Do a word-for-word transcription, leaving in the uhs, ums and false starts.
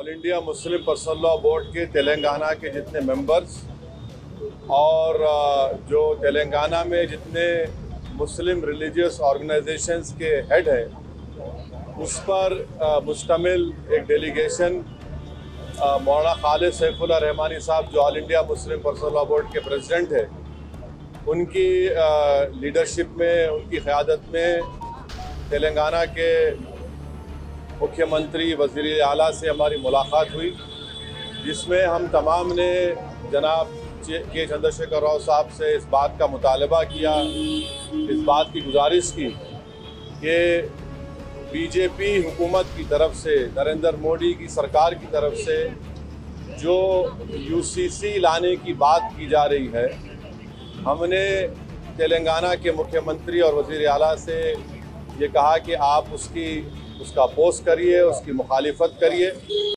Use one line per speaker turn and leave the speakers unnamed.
All India Muslim personal law board के तेलंगाना के जितने मेंबर्स और जो तेलंगाना में जितने मुस्लिम रिलीजियस ऑर्गेनाइजेशंस के हेड हैं, उस पर मुश्तमिल एक डेलीगेशन मौलाना खालिद सैफुल्लाह रहमानी साहब जो all India Muslim personal law board के प्रेसिडेंट हैं, उनकी लीडरशिप में, उनकी क़यादत में तेलंगाना के मुख्यमंत्री वज़ीर आला से हमारी मुलाकात हुई, जिसमें हम तमाम ने जनाब के चंद्रशेखर राव साहब से इस बात का मुतालबा किया, इस बात की गुजारिश की कि बीजेपी हुकूमत की तरफ से, नरेंद्र मोदी की सरकार की तरफ से जो यूसीसी लाने की बात की जा रही है, हमने तेलंगाना के मुख्यमंत्री और वज़ीर आला से ये कहा कि आप उसकी उसका अपोज़ करिए, उसकी मुखालिफत करिए।